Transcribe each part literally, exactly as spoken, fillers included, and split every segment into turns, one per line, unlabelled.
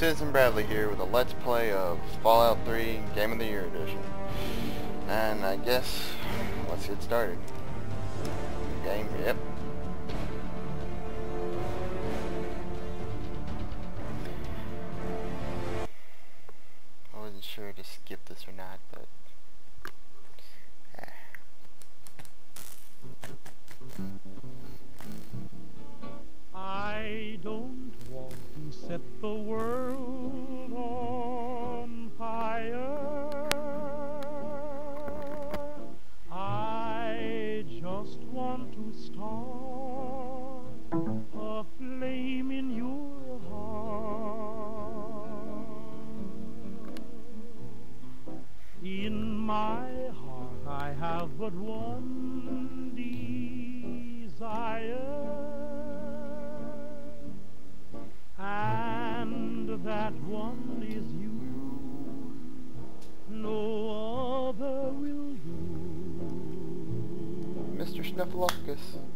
Citizen Bradley here with a Let's Play of Fallout three Game of the Year Edition. And I guess, let's get started. Game, yep. I wasn't sure to skip this or not, but... eh.
I don't want to set the world on fire. I just want to start a flame in your heart. In my heart I have but one desire, and that one is you. No other will do.
Mister Snuffleupagus.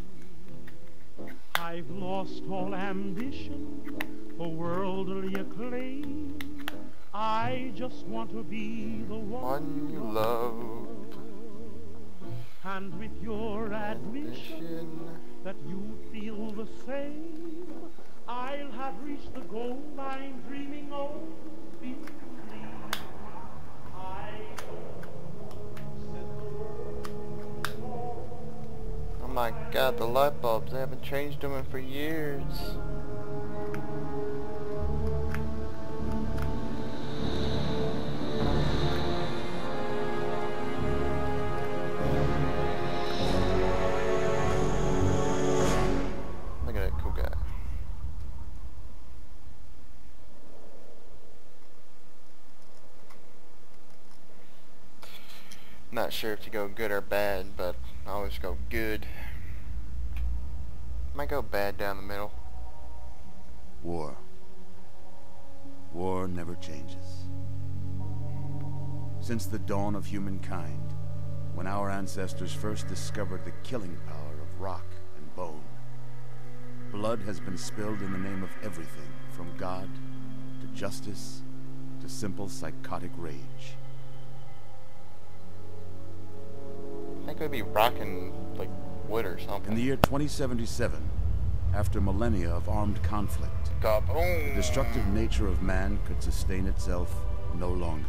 I've lost all ambition for worldly acclaim. I just want to be the one,
One you love.
and with your admission that you feel the same, I'll have reached the goal I'm dreaming of. Believe I don't set the world on.
Oh my god, the light bulbs, they haven't changed them in for years. Look at that cool guy. Not sure if to go good or bad, but I always go good. Might go bad down the middle.
War. War never changes. Since the dawn of humankind, when our ancestors first discovered the killing power of rock and bone, blood has been spilled in the name of everything from God to justice to simple psychotic rage.
I think we'd be rocking like wood or something.
In the year twenty seventy-seven, after millennia of armed conflict,
Kaboom!
the destructive nature of man could sustain itself no longer.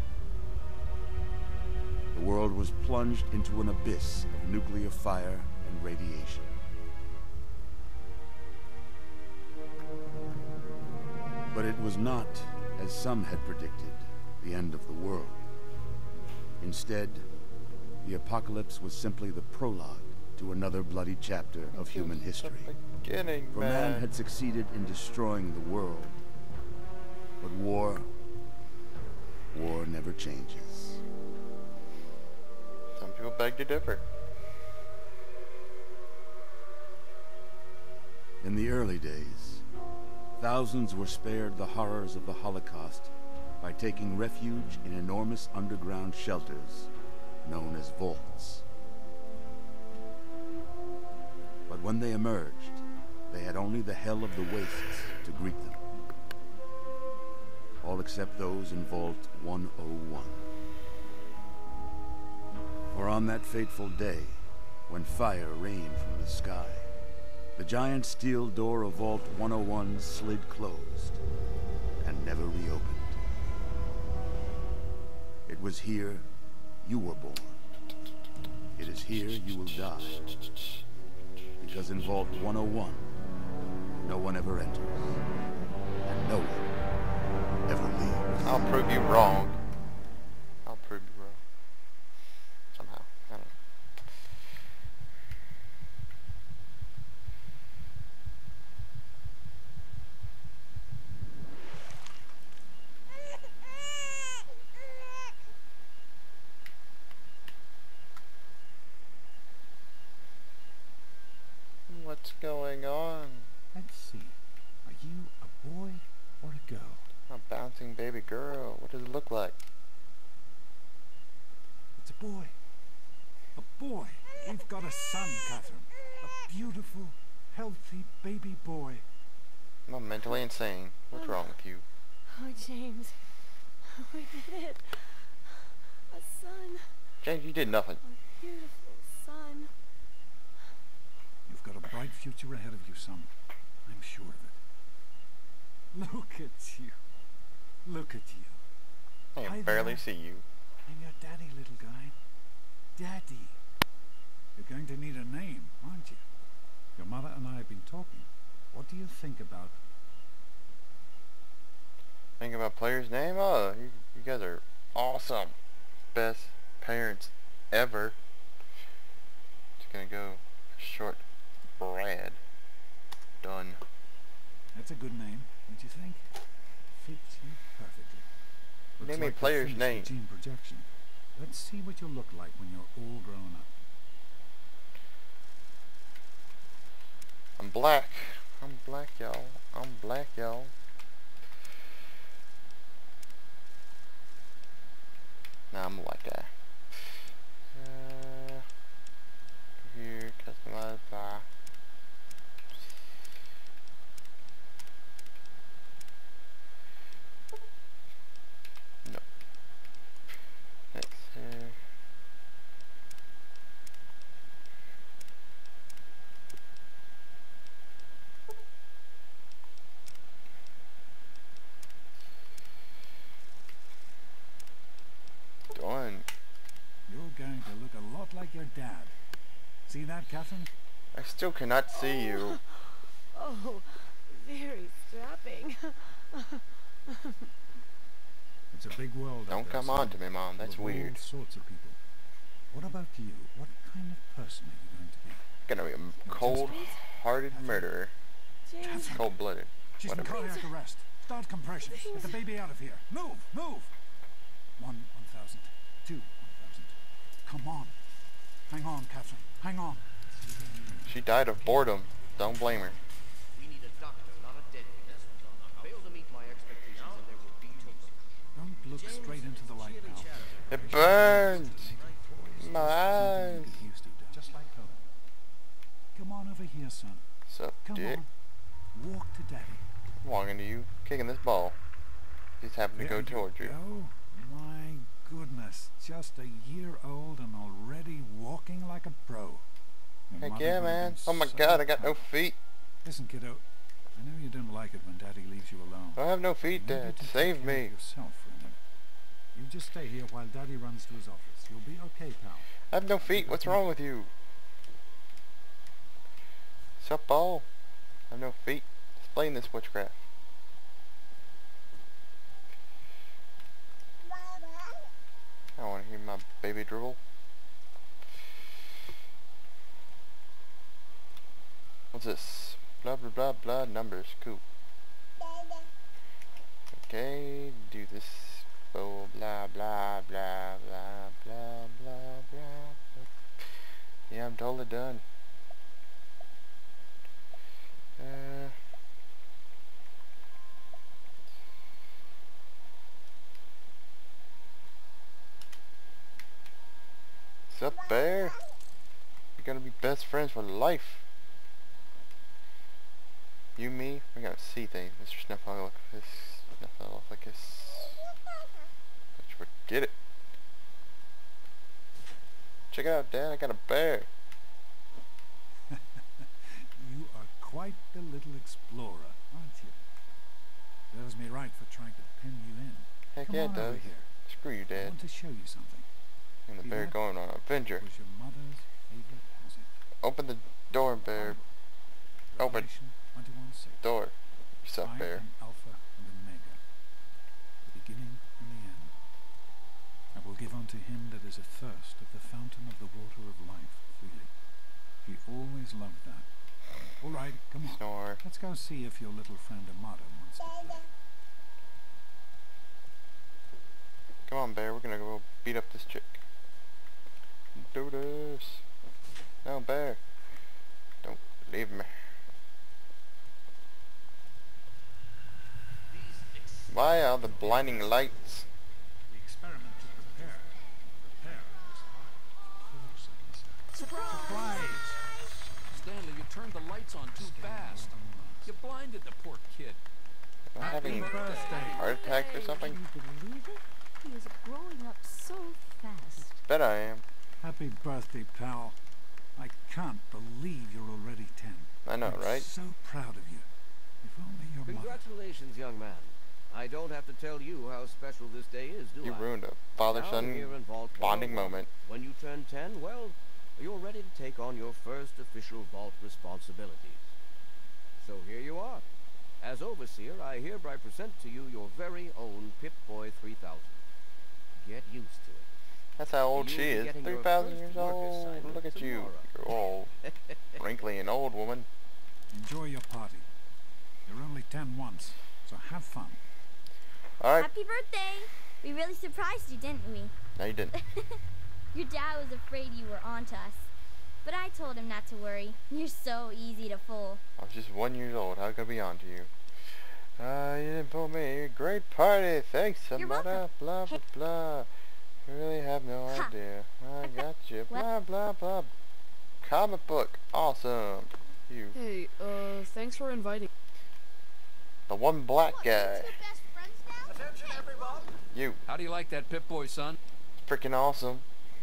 The world was plunged into an abyss of nuclear fire and radiation. But it was not, as some had predicted, the end of the world. Instead, the apocalypse was simply the prologue to another bloody chapter of human history.
Beginning,
For
man.
man had succeeded in destroying the world. But war, war never changes.
Some people beg to differ.
In the early days, thousands were spared the horrors of the Holocaust by taking refuge in enormous underground shelters known as vaults. But when they emerged, they had only the hell of the wastes to greet them. All except those in Vault one oh one. For on that fateful day, when fire rained from the sky, the giant steel door of Vault one oh one slid closed and never reopened. It was here you were born. It is here you will die. Because in Vault one oh one, no one ever enters, and no one ever leaves.
I'll prove you wrong. I'll prove you wrong. Somehow. I don't know. What's going on?
Let's see. Are you a boy or a girl?
A bouncing baby girl. What does it look like?
It's a boy. A boy. We've got a son, Catherine. A beautiful, healthy baby boy.
I'm mentally insane. What's wrong with you?
Oh, James. We did it. A son.
James, you did nothing.
A beautiful son.
You've got a bright future ahead of you, son. I'm sure of it. Look at you. Look at you.
I
Hi
can
there.
barely see you.
I'm your daddy, little guy. Daddy. You're going to need a name, aren't you? Your mother and I have been talking. What do you think about...
Think about player's name? Oh, you, you guys are awesome. Best parents ever. Just gonna go short Brad. Done.
That's a good name, don't you think? Fits you perfectly. Looks
Name me
like the
player's
finished
name.
Gene projection. Let's see what you'll look like when you're all grown up.
I'm black. I'm black, y'all. I'm black, y'all. Nah, I'm a white guy. Uh, here, customize, blah. No. Next here. Done.
You're going to look a lot like your dad. See that, Catherine?
I still cannot see you.
Oh, very strapping.
It's a big world. out
Don't
there,
come
son.
on to me, Mom. That's
Full of
weird.
All sorts of people. What about you? What kind of person are you going to be?
Gonna be a cold-hearted murderer.
James.
Cold-blooded.
She's in
Whatever.
cardiac arrest. Start compressions. Get the baby out of here. Move, move. One, one thousand. Two, one thousand. Come on. Hang on, Catherine. Hang on.
She died of boredom. Don't blame her.
We need a doctor, not a dead one. Fail to meet my expectations and there will be no...
Don't look straight into the light, pal.
It burns. My eyes.
Something you get used to, Dad. Just like home. Come on over here, son.
Sup,
Come
dick?
on. Walk to Daddy.
I'm walking to you, kicking this ball. Just happened to
There
go towards you.
go. My goodness, just a year old and already walking like a pro. Your
Heck
mother
yeah,
would have
man.
been
Oh my
so
god, I got no
proud.
feet.
Listen, kiddo. I know you don't like it when Daddy leaves you alone.
I have no feet,
You need
Dad.
to take
Save
care of
me.
yourself for a minute. You just stay here while Daddy runs to his office. You'll be okay, pal.
I have no feet. What's wrong with you? Sup, ball? I have no feet. Explain this witchcraft. I want to hear my baby dribble. What's this? Blah blah blah blah numbers. Cool. Okay, do this. Oh, blah blah blah blah blah blah blah. Yeah, I'm totally done. Uh, Sup, Bear? We're gonna be best friends for life. You, me, we're gonna see things, Mister Snuffleupagus. Snuffleupagus. Let's forget it. Check it out, Dad. I got a bear.
You are quite the little explorer, aren't you? Serves me right for trying to pin you in.
Heck
Come
yeah,
on
it does.
over here.
Screw you,
I
Dad.
want to show you something.
And the
See
bear
that?
going on an adventure.
It was your mother's favorite hazard.
Open the door, Bear. Open.
Revelation twenty-one six.
Door. Sup,
I
Bear.
am Alpha and Omega, the beginning and the end. I will give unto him that is athirst of the fountain of the water of life freely. He always loved that. All right, come on.
Snore.
Let's go see if your little friend Amada wants to play.
Come on, Bear. We're gonna go beat up this chick. Do this. No, Bear. Don't leave me. Why are the blinding lights?
The experiment to prepare. Prepare is hard.
Surprise! Stanley, you turned the lights on too fast. You blinded the poor kid.
What? having
birthday.
heart attacks or something?
Can you believe it? He is growing up so fast.
Bet I am.
Happy birthday, pal. I can't believe you're already ten.
I know,
I'm
right?
so proud of you. If only your mother...
Congratulations, young man. I don't have to tell you how special this day is, do
You
I?
ruined a
Down
father-son
here in Vault
bonding
one oh one,
moment.
When you turn ten, well, you're ready to take on your first official Vault responsibilities. So here you are. As Overseer, I hereby present to you your very own Pip-Boy three thousand. Get used to it.
That's how old
You'll
she
be
is.
getting your
three thousand
first
years
work
old.
assignment
Look at you.
tomorrow.
You're old. Wrinkly and old woman.
Enjoy your party. You're only ten once, so have fun.
Alright.
Happy birthday! We really surprised you, didn't we?
No, you didn't.
Your dad was afraid you were onto us. But I told him not to worry. You're so easy to fool.
I was just one years old. How could I be on to you? Uh, you didn't pull me. Great party. Thanks,
You're
somebody.
welcome.
Blah, blah, blah. You really have no
Ha.
idea. I got you.
What?
Blah, blah, blah. Comic book. Awesome. You.
Hey, uh, thanks for inviting.
The one black guy.
Attention, everyone!
You.
How do you like that Pip-Boy, son?
Freaking awesome.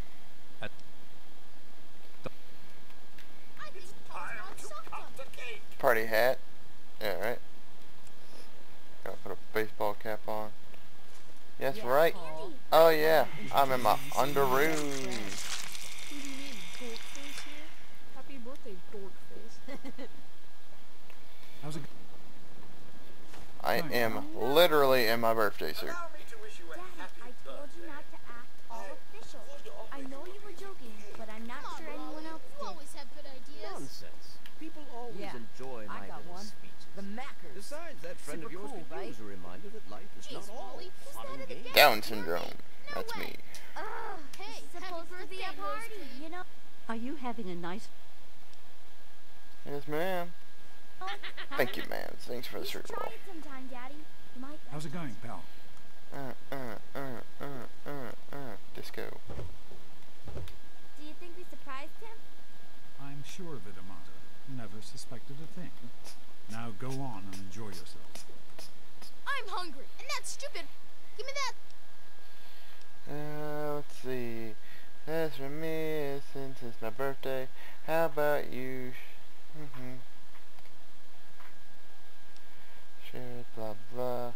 Party hat. Yeah, right. Gotta put a baseball cap on. Yes,
Yeah,
right.
Paul.
Oh yeah, I'm in my underoos.
Who do you mean, dork face here? Happy birthday, dork face.
How's it
I am literally in my birthday suit.
Allow me to wish you a
Daddy,
happy
I told you
birthday.
not to act all official. I know you were joking, but I'm not sure anyone else
You
did.
always have good ideas.
Nonsense. People always
Yeah,
enjoy
I
my
got
little
one.
speeches.
The Mackers.
Besides, that friend of
Super
yours
cool,
could
right?
use a reminder that life is
Jeez,
not all
Wally, who's
fun
that
and
in the
games.
gang?
Down syndrome. That's me.
Ugh,
Hey,
this is
happy
supposed to be a
birthday,
party,
Nosebleed.
you know?
Are you having a nice...
Yes, ma'am. Thank you, man. Thanks for the
You should
shirt
try
roll.
it sometime, Daddy. You might
How's it going, pal?
Uh, uh, uh, uh, uh, uh. Disco.
Do you think we surprised him?
I'm sure of it, Amata. Never suspected a thing. Now go on and enjoy yourself.
I'm hungry, and that's stupid. Give me that.
Uh, let's see. That's for me since it's my birthday. How about you? Mm-hmm. Sure, blah blah.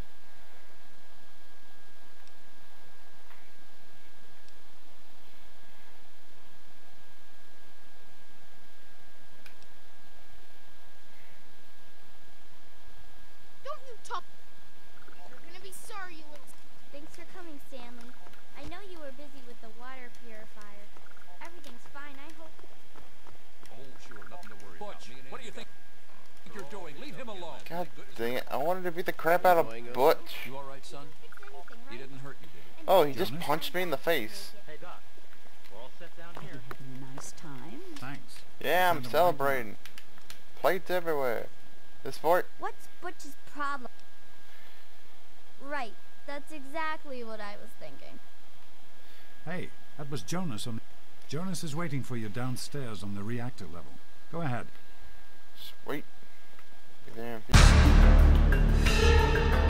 Don't you talk. You're gonna be sorry you little.
Thanks for coming, Stanley. I know you were busy with the water purifier. Everything's fine, I hope.
Oh, sure, nothing to worry about. Butch, what do you think you're doing? Leave him alone.
God dang it! I wanted to beat the crap out of Butch.
You all right, son?
Fix anything,
He
right?
didn't hurt you, did he?
Oh, he just
Jonas?
punched me in the face.
Hey, Doc. We're all set down here.
Having a nice time?
Thanks.
Yeah, I'm
Send him right
celebrating. Plates everywhere. This fort.
What's Butch's problem? Right, that's exactly what I was thinking.
Hey, that was Jonas on... Jonas is waiting for you downstairs on the reactor level. Go ahead.
Sweet. Be there in a few-